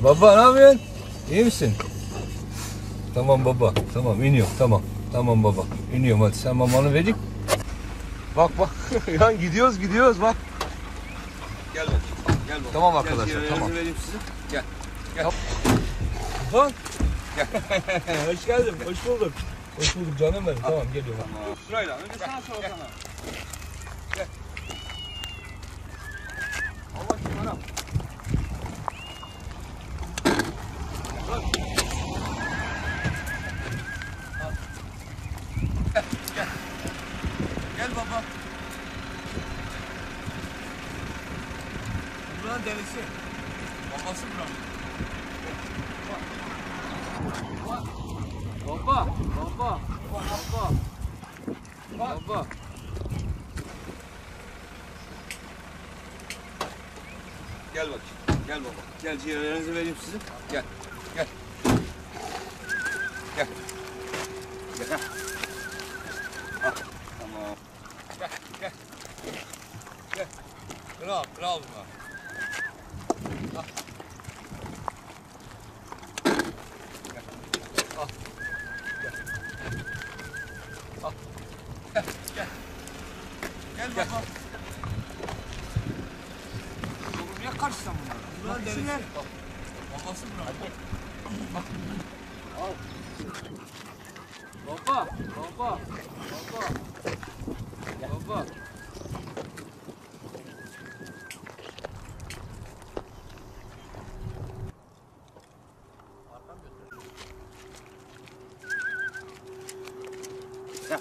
Baba ne yapıyorsun? İyi misin? Tamam baba. Tamam iniyorum. Tamam. Tamam baba. İniyorum hadi. Sen mamanı vereyim. Bak bak. Ya gidiyoruz bak. Gel bak. Gel bak. Tamam arkadaşlar. Gel, tamam. Vereyim size. Gel. Gel. Lan. Gel. Hoş geldin. Hoş bulduk. Hoş bulduk canım benim. Tamam geliyorum. Tamam. Sırayla. Önce sana sonra sana. Gel. Allah aşkına. Gel baba. Buranın delisi. Babası buranın. Baba. Baba. Gel bak. Gel baba. Gel ciğerlerinizi vereyim size. Gel. Gel. Gel. Gel. Al. Tamam. Gel. Gel. Kral bunlar. Al. Gel. Al. Gel. Al. Gel. Gel baba. Oğlum niye karşısan bunlara? Bunlar delisi. Babası bırak. Bak. Al. Baba. Ya.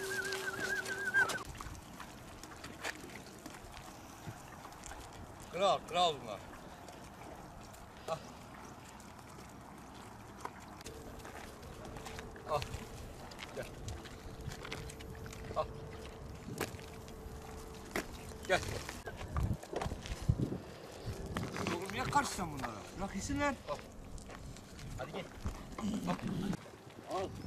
Kral bunlar. Al. Al. Gel. Al. Gel. Oğlum niye karşısan bunlara? Bırak yesinler. Al. Hadi gel. Al. Al.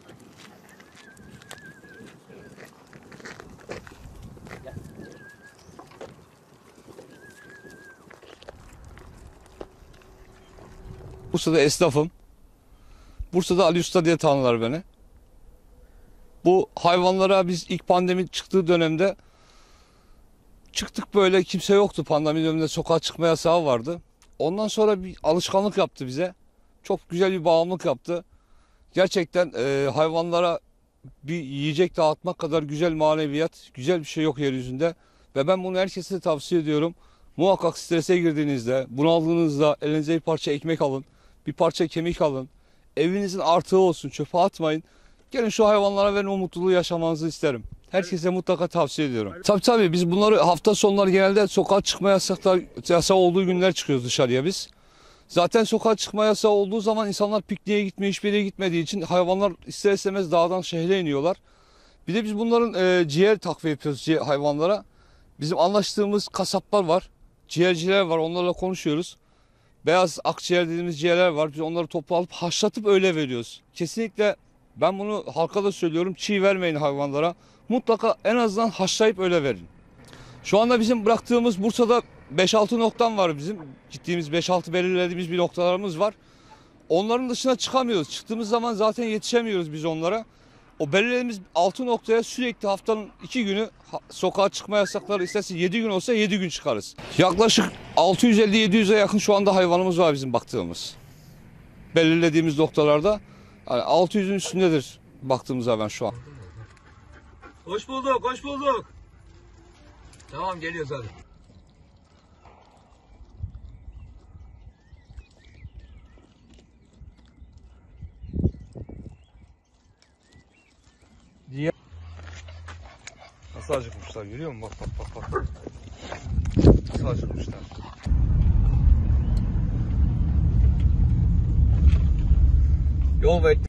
Gel. Bursa'da esnafım. Bursa'da Ali Usta diye tanırlar beni. Bu hayvanlara biz ilk pandemi çıktığı dönemde çıktık, böyle kimse yoktu. Pandemi döneminde sokağa çıkma yasağı vardı. Ondan sonra bir alışkanlık yaptı bize. Çok güzel bir bağımlılık yaptı. Gerçekten hayvanlara bir yiyecek dağıtmak kadar güzel maneviyat, güzel bir şey yok yeryüzünde. Ve ben bunu herkese de tavsiye ediyorum. Muhakkak strese girdiğinizde, bunaldığınızda elinize bir parça ekmek alın, bir parça kemik alın. Evinizin artığı olsun, çöpe atmayın. Gelin şu hayvanlara verin, o mutluluğu yaşamanızı isterim. Herkese mutlaka tavsiye ediyorum. Tabii biz bunları hafta sonları genelde sokağa çıkma yasağı olduğu günler çıkıyoruz dışarıya biz. Zaten sokağa çıkma yasağı olduğu zaman insanlar pikniğe gitmiyor, hiçbir yere gitmediği için hayvanlar ister istemez dağdan şehre iniyorlar. Bir de biz bunların ciğer takviye yapıyoruz hayvanlara. Bizim anlaştığımız kasaplar var, ciğerciler var, onlarla konuşuyoruz. Beyaz akciğer dediğimiz ciğerler var. Biz onları toplayıp haşlatıp öyle veriyoruz. Kesinlikle ben bunu halka da söylüyorum. Çiğ vermeyin hayvanlara. Mutlaka en azından haşlayıp öyle verin. Şu anda bizim bıraktığımız Bursa'da 5-6 noktam var bizim. Gittiğimiz 5-6 belirlediğimiz bir noktalarımız var. Onların dışına çıkamıyoruz. Çıktığımız zaman zaten yetişemiyoruz biz onlara. O belirlediğimiz 6 noktaya sürekli haftanın 2 günü sokağa çıkma yasakları, isterse 7 gün olsa 7 gün çıkarız. Yaklaşık 650-700'e yakın şu anda hayvanımız var bizim baktığımız. Belirlediğimiz noktalarda yani 600'ün üstündedir baktığımız hayvan şu an. Hoş bulduk. Tamam geliyoruz hadi. Nasıl acıkmışlar, görüyor musun? Bak. Nasıl acıkmışlar. Yol bekle.